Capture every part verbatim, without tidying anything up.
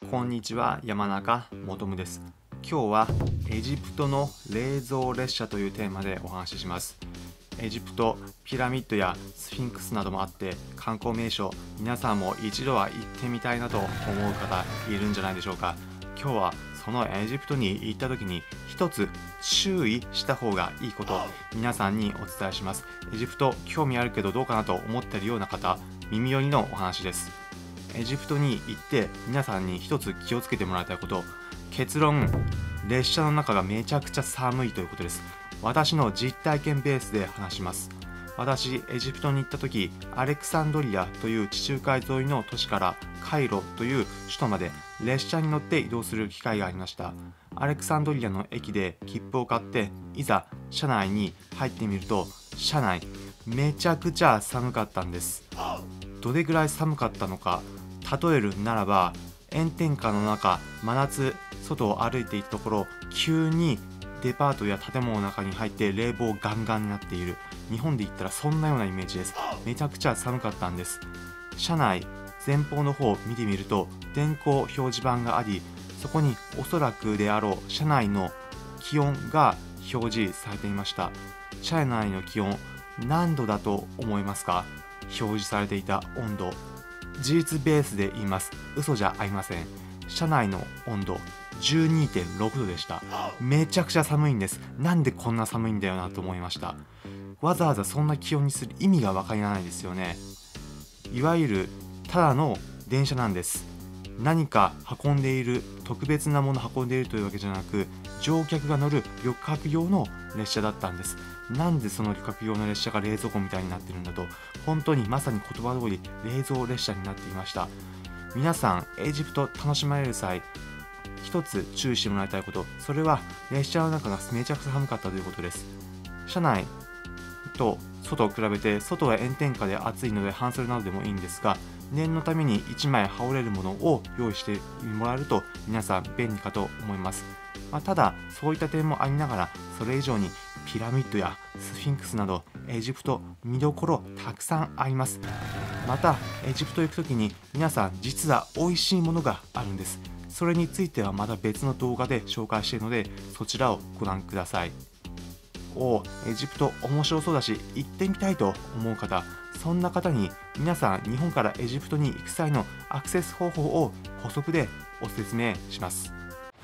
こんにちは、山中もとむです。今日はエジプトの冷蔵列車というテーマでお話しします。エジプト、ピラミッドやスフィンクスなどもあって観光名所、皆さんも一度は行ってみたいなと思う方いるんじゃないでしょうか。今日はそのエジプトに行った時に一つ注意した方がいいこと、皆さんにお伝えします。エジプト興味あるけどどうかなと思っているような方、耳寄りのお話です。エジプトに行って皆さんに一つ気をつけてもらいたいこと、結論、列車の中がめちゃくちゃ寒いということです。私の実体験ベースで話します。私、エジプトに行った時、アレクサンドリアという地中海沿いの都市からカイロという首都まで列車に乗って移動する機会がありました。アレクサンドリアの駅で切符を買っていざ車内に入ってみると、車内めちゃくちゃ寒かったんです。どれぐらい寒かったのか例えるならば、炎天下の中、真夏外を歩いていたところ、急にデパートや建物の中に入って冷房ガンガンになっている。日本で言ったらそんなようなイメージです。めちゃくちゃ寒かったんです。車内前方の方を見てみると電光表示板があり、そこにおそらくであろう車内の気温が表示されていました。車内の気温何度だと思いますか？表示されていた温度、事実ベースで言います。嘘じゃありません。車内の温度 じゅうにてんろくどでした。めちゃくちゃ寒いんです。なんでこんな寒いんだよなと思いました。わざわざそんな気温にする意味がわからないですよね。いわゆるただの電車なんです。何か運んでいる、特別なもの運んでいるというわけじゃなく、乗客が乗る旅客用の列車だったんです。なんでその旅客用の列車が冷蔵庫みたいになってるんだと、本当にまさに言葉通り冷蔵列車になっていました。皆さんエジプト楽しまれる際、一つ注意してもらいたいこと、それは列車の中がめちゃくちゃ寒かったということです。車内と外を比べて、外は炎天下で暑いので半袖などでもいいんですが、念のためにいちまい羽織れるものを用意してもらえると皆さん便利かと思います。まあ、ただそういった点もありながら、それ以上にピラミッドやスフィンクスなどエジプト見どころたくさんあります。またエジプト行くときに皆さん実は美味しいものがあるんです。それについてはまた別の動画で紹介しているので、そちらをご覧ください。おエジプト面白そうだし行ってみたいと思う方、そんな方に皆さん日本からエジプトに行く際のアクセス方法を補足でお説明します。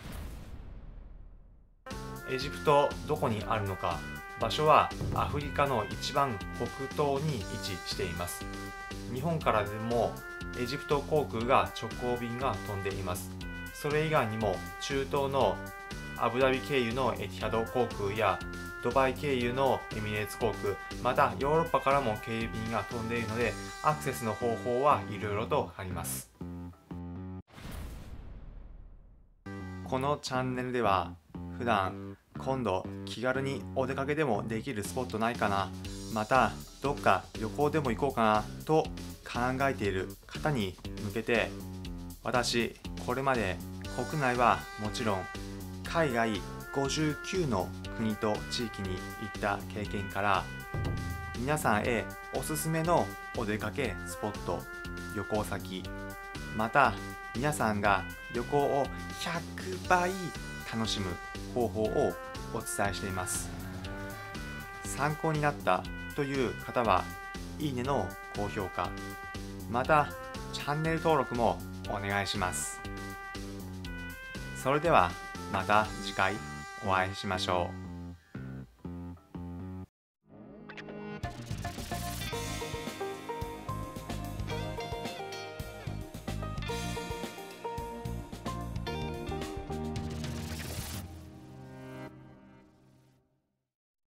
エジプトどこにあるのか。場所はアフリカの一番北東に位置しています。日本からでもエジプト航空が直行便が飛んでいます。それ以外にも中東のアブダビ経由のエティハド航空やドバイ経由のエミレーツ航空、またヨーロッパからも経由便が飛んでいるので、アクセスの方法はいろいろとあります。このチャンネルでは普段今度気軽にお出かけでもできるスポットないかな、またどっか旅行でも行こうかなと考えている方に向けて、私これまで国内はもちろん海外ごじゅうきゅうの国と地域に行った経験から、皆さんへおすすめのお出かけスポット、旅行先、また皆さんが旅行をひゃくばい楽しむ方法をお伝えしています。参考になったという方はいいねの高評価、またチャンネル登録もお願いします。それではまた次回お会いしましょう。